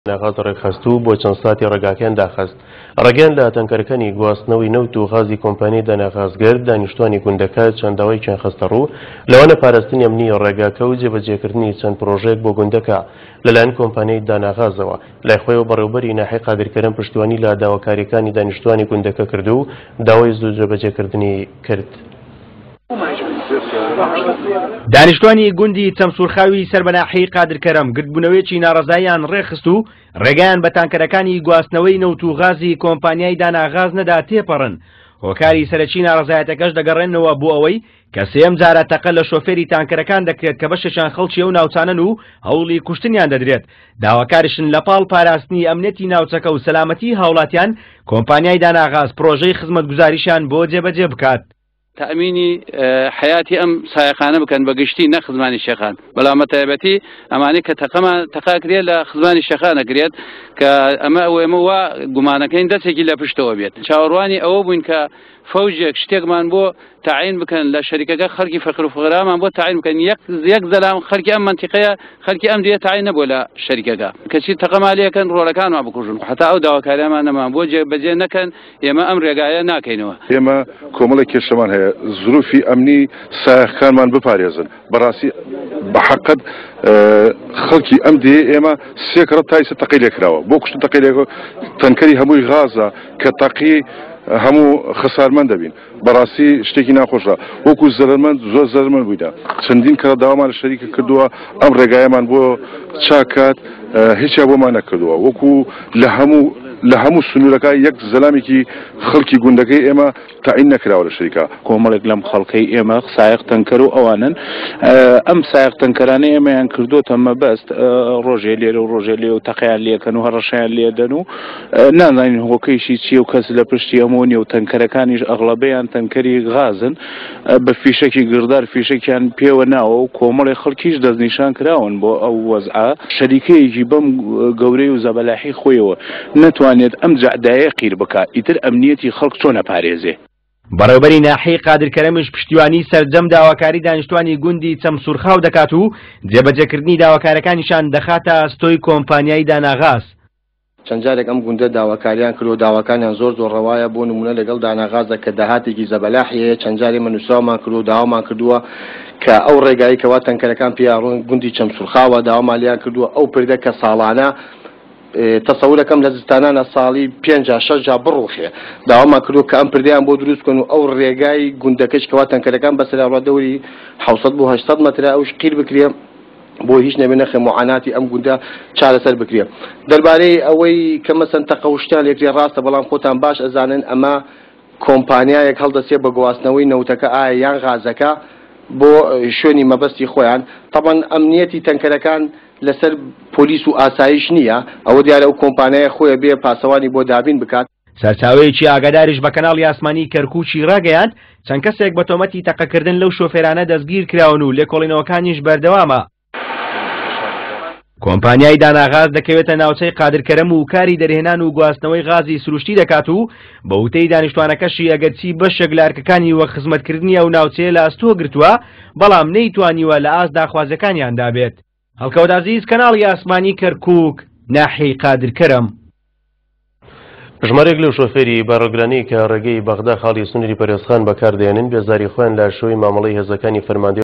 ناغاز ڕێکخستوو بۆ چەند ساتی ڕێگاکەیان داخست. ڕێگەیان لە تەنکەرەکانی گواستنەوەی نەوت و غازی کۆمپانیای داناغازگەر دانیشتوانی گوندەکە چەندەوەیکیان خستە ڕوو لەوانە پاراستنی ئەمنی ڕێگاکە و جێبەجێکردنی چەند پرۆژێک بۆ گوندەکە لەلایەن کۆمپانیای داناغازەوە. لای خۆیەوە بەڕێوەبەری ناحیە قادرکەرم پشتیوانی لە داواکاریەکانی دانیشتوانی گوندەکە کرد و داوای زوو جێبەجێکردنی کرد. دانیشتوانی گوندی چەمسوورخاوی سەربەناحی قادرکەرم گرتبوونەوەیەکی ناڕەزاییان ڕێخست و ڕێگەیان بە تانکەرەکانی گواستنەوەی نەوت و غازی کۆمپانیای داناغاز نەدا تێپەڕن. هۆکاری سەرەکی ناڕەزایەتەکەش دەگەڕێنەوە بۆ ئەوەی کە سێم جارە تەقە لە شۆفێری تانکەرەکان دەکرێت کە بەشێکیان خەڵکی و ناوچانن و هەوڵی کوشتنیان دەدرێت. داواکارشن لە پاڵ پاراستنی ئەمنیەتی ناوچەکە و سەلامەتی هاوڵاتیان کۆمپانیای داناغاز پرۆژەی خزمەتگوزاریشان بۆ جێبەجێ بکات. تأميني حياتي سايقانه بكن بقشتي نخزماني الشيخان بلا متابتي اماني تقا كريا لخزماني الشيخان كريات كاما وموا غمانكين دسكي لا بشتو بيت شاورواني او بين ك فوجك شتيك مان بو تعيين بكن لشركه خرقي فقر وفقراء مان بو تعيين بكن يك زلام خرقي ام منطقيه خرقي ام دي تعيين بولا شركه كشي تقام عليه كان رولا كان ما بكوجن حتى او دوا كلام انا ما بو بجي نكن يما امر رجايا ناكينوا يما كوملك شمان هي ظروفي امني ساخان مان بپارێزن بەڕاستی بەحەقەت خەڵکی ئەم دێ ئێمە سێ کڕە تایسە تەقی لێکراوە بۆ کوشتن تەقی لێکەوە تەنکەری هەمووی غازە کە تەقی هەموو خەسارمەند دەبین بەڕاستی شتێکی ناخۆشە وەکو زەرمەند زۆر زەرمەند بوویدا چەندین کەرە داوامان لە شەریکە کردووە ئەم ڕێگایەمان بۆ چاکات هیچیا بۆمان نەکردووە وەکو لە هەموو سنوورەکە یەک زەلامێکی خەڵکی گوندەکەی ئێمە تعین نەکراوە لە شەریکە کۆمەڵێک لەم خەڵکەی ئێمە سایق تەنکەر و ئەوانن ئەم سایق تەنکەرانە ئێمەیان کردوتە مەبەست ڕۆژێ لێرە و ڕۆژێ لێ و تەقیان لێکەن و هەڕەشیان لێدەن و نازانین هۆکەیشی چیە و کەس لە پشتی ئەمە نیە و تەنکەرەکانیش ئەغڵەبەیان تەنکەری غازن بە فیشەکی گردار فیشێکیان پێوە ناوە و کۆمەڵی خەڵکیش دەستنیشان کراون بۆ ئەو وەزعە شەریکەیەکی بەم گەورەی و زەبەلاحی خۆیەوە نەتوانێت ئەم جەعدایە قیر بکات ئیتر ئەمنیەتی خەڵک چۆن ئەپارێزێ. بەڕێوەبەری ناحیەی قادرکەرەمش پشتیوانی سەرجەم داواکاری دانیشتوانی گوندی چەمسوورخاو دەکات و جێبەجێکردنی داواکارەکانیشان دەخاتە ئەستۆی کۆمپانیای داناغاز. چەند جارێک ئەم گوندە داواکاریان کرد و داواکانیان زۆر ڕەوایە بۆ نمونە لەگەڵ داناغازە کە داهاتێکی زەبەلاحیەیە چەند جارێ منووسراومان کرد و داوامان کردووە کە ئەو ڕێگایی کەوا تەنکەرەکان پیاڕۆن گوندی چەمسوورخاوە داوامالیان کردووە ئەو پردە کە ساڵانە تەسەورەکەم لە زستانانە ساڵی 5-6 جا بڕوخێ داوامان کردو کە ئەم پردیان بۆ دروستکەن و ئەو ڕێگای گوندەکەش کەوا تەنکەرەکان بەسەر ڕادەوری 700 بۆ 800 مەترە ئەوش قیر بکرێ بۆ هیچ نەبێ نەخێ معاناتی ئەم گوندە چارەسەر بکرێ. دەربارەی ئەوەی کە مەسەن تەقەوشتیان لێکرێ ڕاستە بەڵام خۆتان باش ئەزانن ئەمە کۆمپانیایەک هەڵدەسێ بە گواستنەوەی نەوتەکە ئایا یان غازەکە بۆ شوێنی مەبەستی خۆیان طبعاً ئەمنیەتی تەنکەرەکان لەسەر پۆلیس و ئاسایش نییە ئەوە دیارە ئەو کۆمپانیای خۆیە بێ پاسەوانی بۆ دابین بکات. سەرچاوەیەکی ئاگاداریش بە کەناڵی ئاسمانی کەرکووکی ڕاگەیاند چەند کەسێک بە تۆمەتی تەقەکردن لەو شۆفێرانە دەستگیر کراون و لێکۆڵینەوەکانیش بەردەوامە. کۆمپانیای داناغاز دەکەوێتە ناوچەی قادرکەرەم و کاری دەرهێنان و گواستنەوەی غازی سروشتی دەکات و بە وتەی دانیشتوانەکەشی ئەگەرچی بەشێک لە ئەرکەکانی وە خزمەتکردنی ئەو ناوچەیە لە ئەستۆ گرتووە بەڵام نەیتوانیوە لە ئاست داخوازەکانیاندا بێت. هەڵکەوتازیز کەناڵی ئاسمانی کەرکووک ناحیەی قادرکەرەم. ژمارەیەک لەو شۆفێری بارۆگرانەی کە ڕێگەی بەغدا خاڵی سنووری پەرێزخان بەکاردێنن بێزاری خۆیان لە شۆی مامەڵەی هێزەکانی فەرماندەی